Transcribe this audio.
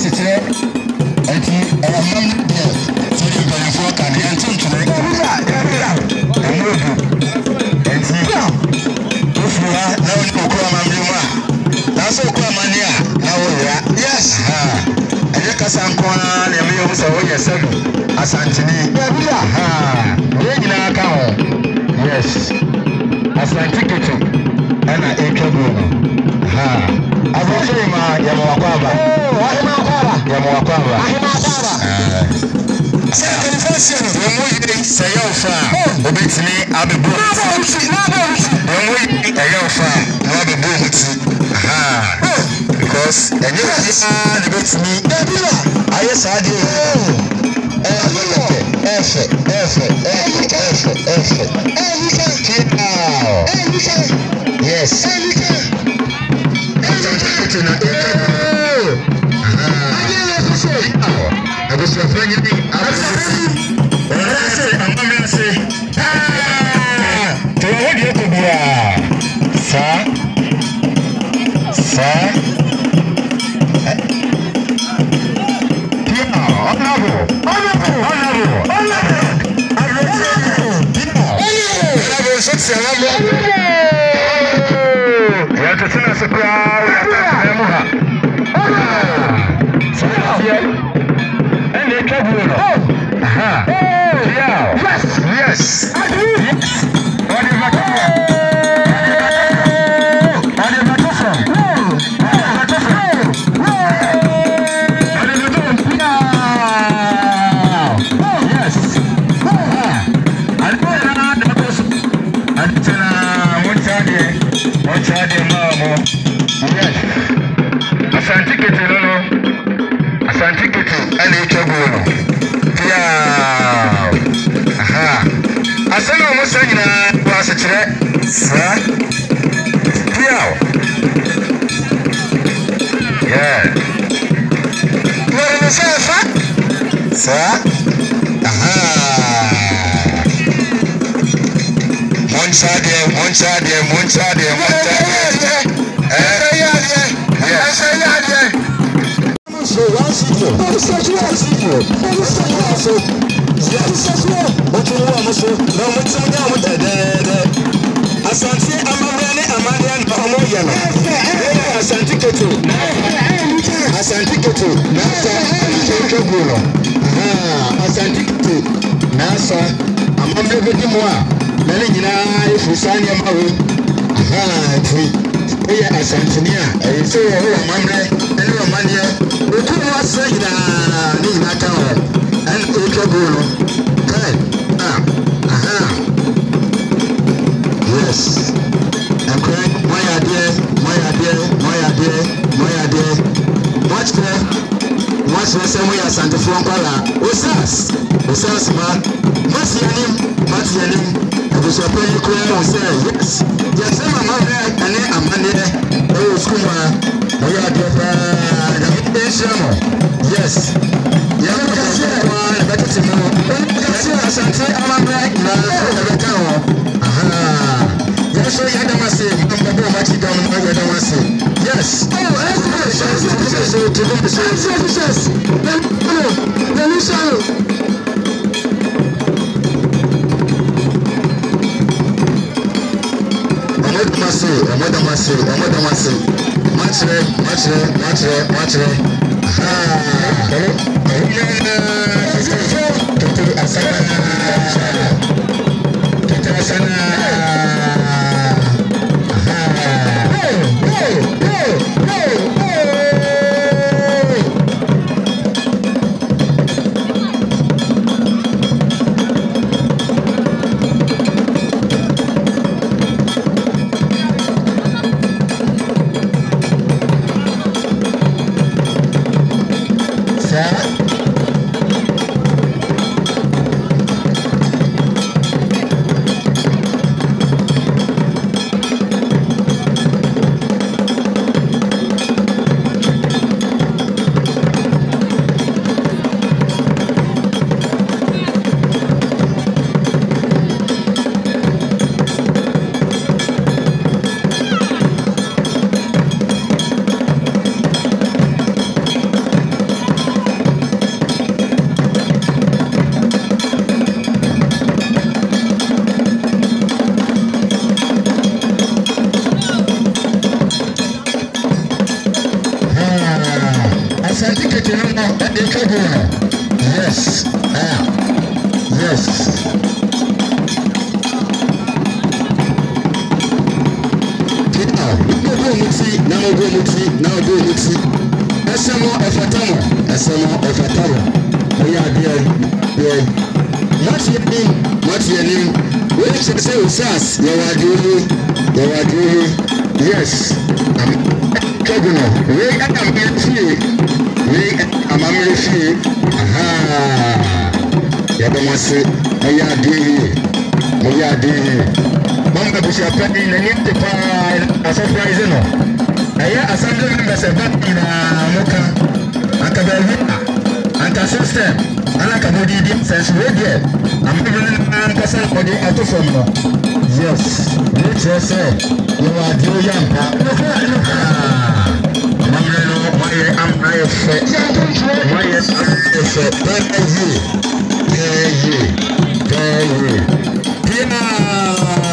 Chitre, and Mamma, telling the folk and the antenna, and that's all Mania. Yes, and you can some corner and you also yourself as Antony. Yes, as I take it and I ate a boom. I will show you Yamawaba. Second question, say your farm, obey me, I'll be booked. Because and you debate me. I yes I do. Yes. I was referring to yes. go muti now go muti esemo efatamo oya there what you name we say usas you are doing yes Keguno we am amamrefi aha ya bomase oya there Mamba Bushapani na niente pa a surprise no. Aya assembly members back in Moka. Akabawi anta system. Ala kabodi di sense radio. I'm even person for the Adutwum no. Yes. Which say you are too young. Mamba no why am I fit? Why is I fit? Hey.